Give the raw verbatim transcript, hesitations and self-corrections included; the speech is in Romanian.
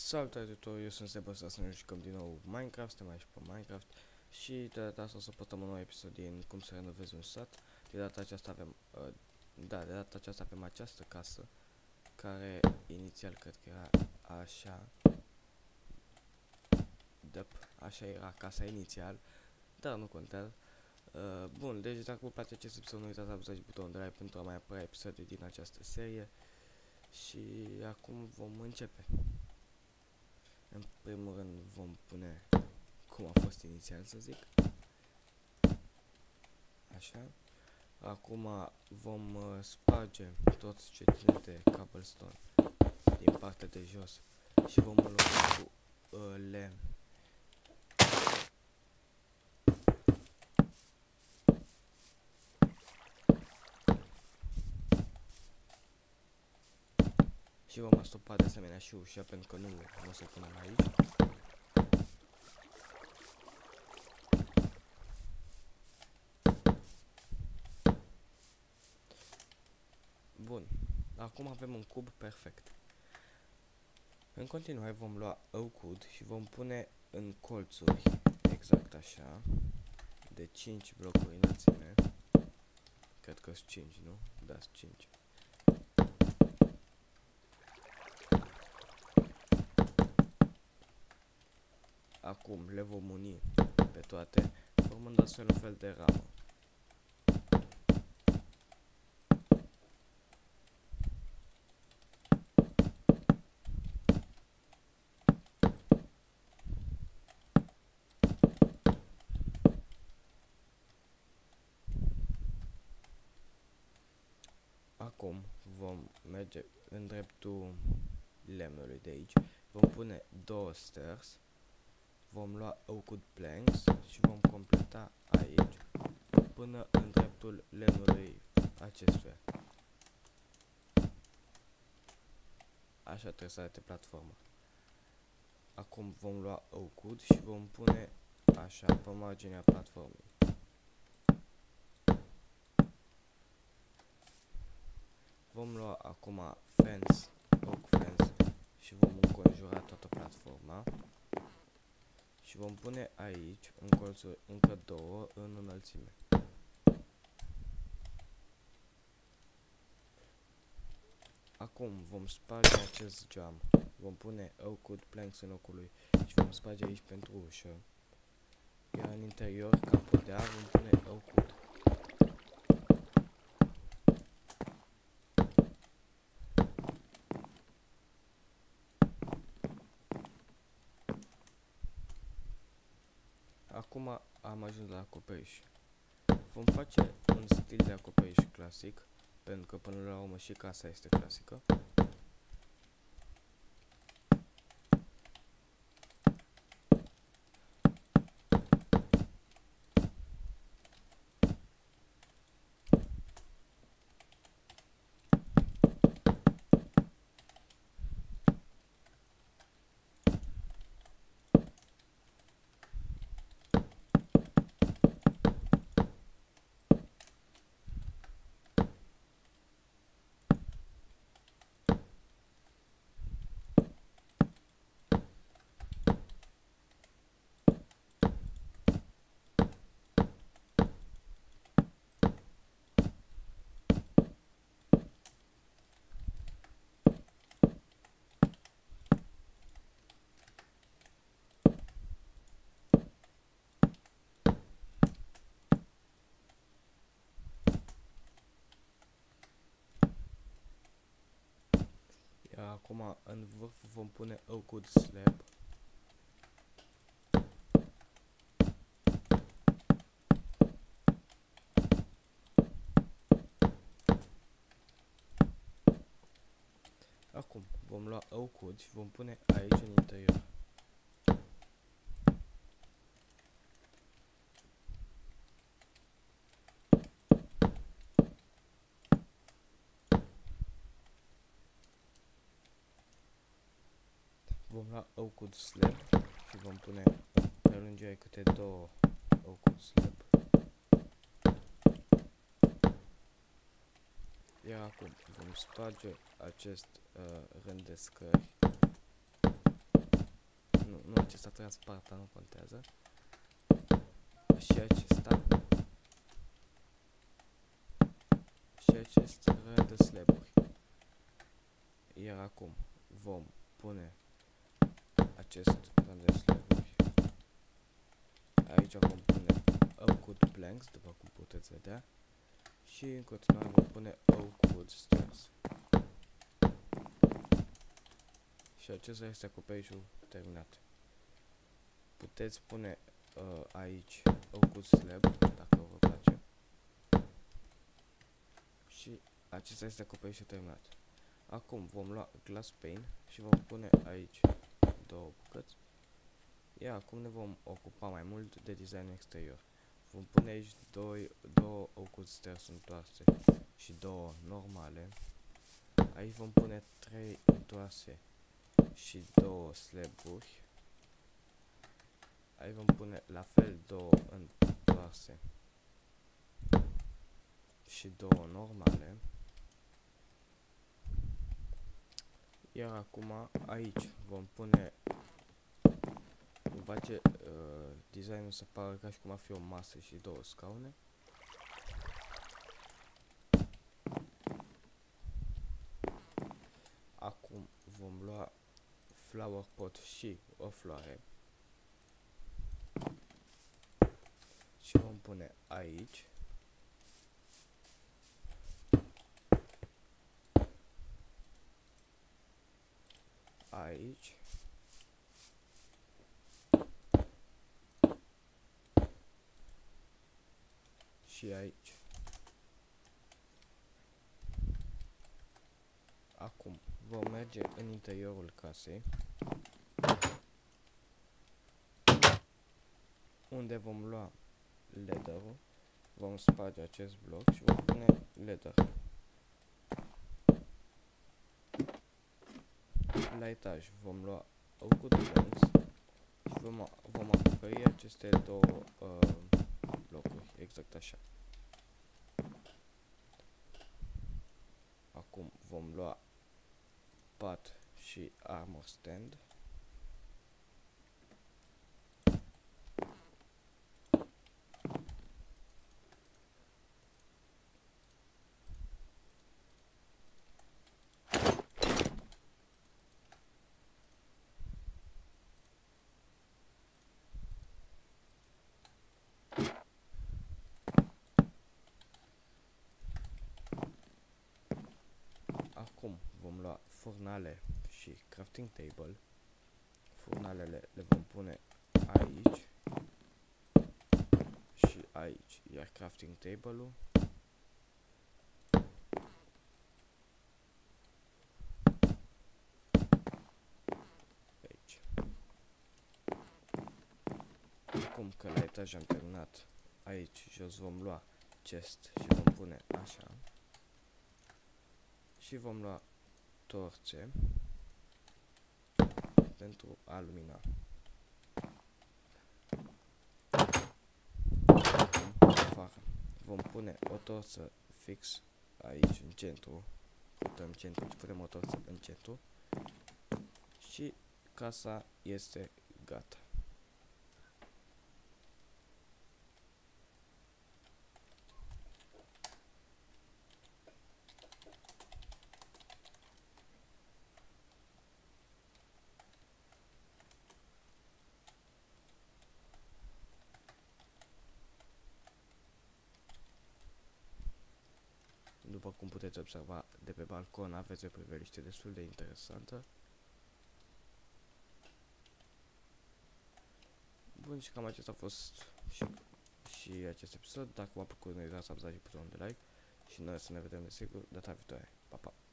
Salutare tuturor, eu sunt Seba, să ne jucăm din nou Minecraft, suntem aici pe Minecraft și de data asta o să portăm un nou episod din cum să renovezi un sat. De data aceasta avem, uh, da, de data aceasta avem această casă, care inițial cred că era așa, dăp, așa era casa inițial, dar nu contează. Uh, bun, deci dacă vă place acest episod, nu uitați să apăsați butonul de like pentru a mai apărea episoade din această serie și acum vom începe. În primul rând vom pune cum a fost inițial, să zic. Așa. Acum vom uh, sparge toți ce ține de cobblestone din partea de jos și vom înlocui cu uh, lemn. Și vom astopa de asemenea și ușa, pentru că nu, nu o să punem aici. Bun, acum avem un cub perfect. În continuare vom lua oak wood și vom pune în colțuri, exact așa, de cinci blocuri înălțime. Cred că sunt cinci, nu? Da, sunt cinci. Acum le vom uni pe toate, formând astfel un fel de ramă. Acum vom merge în dreptul lemnului de aici, vom pune două stairs, vom lua oak wood planks și vom completa aici până în dreptul lemnului acestuia. Așa trebuie să arate platforma. Acum vom lua oak wood și vom pune așa pe marginea platformei. Vom lua acum fence, oak fence și vom înconjura toată platforma. Și vom pune aici, în colțuri, încă două în înălțime. Acum vom sparge acest geam. Vom pune oak wood planks în locul lui și vom sparge aici pentru ușă. Iar în interior, ca podea, vom pune oak wood. Acum am ajuns la acoperiș. Vom face un stil de acoperiș clasic, pentru că până la urmă și casa este clasică. Iar acum în vârf vom pune oak wood slab. Acum vom lua oak wood și vom pune aici în interior. Vom lua oak wood slab și vom pune pe lungire câte două oak wood slab. Iar acum vom sparge acest uh, rând de scări nu acesta transparent, nu contează. Și acesta. Și acest rând de slaburi. Iar acum vom pune acest rând de slaburi. Aici vom pune oak wood planks, după cum puteți vedea. Și în continuare vom pune oak wood stairs. Și acesta este acoperișul terminat. Puteți pune uh, aici oak wood slab, dacă vă place. Și acesta este acoperișul terminat. Acum vom lua glass pane și vom pune aici două bucăți. Iar acum ne vom ocupa mai mult de design exterior. Vom pune aici doi, două oak wood stairs întoarse și două normale. Aici vom pune trei întoarse și două slaburi. Aici vom pune la fel două întoarse și două normale. Iar acum aici vom pune, vom face uh, designul să pară ca și cum ar fi o masă și două scaune. Acum vom lua flower pot și o floare și vom pune aici. Aici. Și aici. Acum vom merge în interiorul casei, unde vom lua leather-ul, vom sparge acest bloc și vom pune leather. La etaj vom lua oak wood planks și vom, vom acoperi aceste două uh, blocuri, exact așa. Acum vom lua pat și armor stand. Acum vom lua furnale și crafting table. Furnalele le vom pune aici și aici, iar crafting table-ul aici. Acum că la etaj am terminat, aici jos vom lua chest și vom pune așa. Și vom lua torțe pentru a lumina. Afară. Vom pune o torță fix aici în centru. Putem centru și punem o torță în centru. Și casa este gata. După cum puteți observa de pe balcon, aveți o priveliște destul de interesantă. Bun, și cam acesta a fost și, și acest episod. Dacă v-a plăcut, nu uitați să apăsați butonul de like și noi să ne vedem desigur data viitoare. Pa, pa!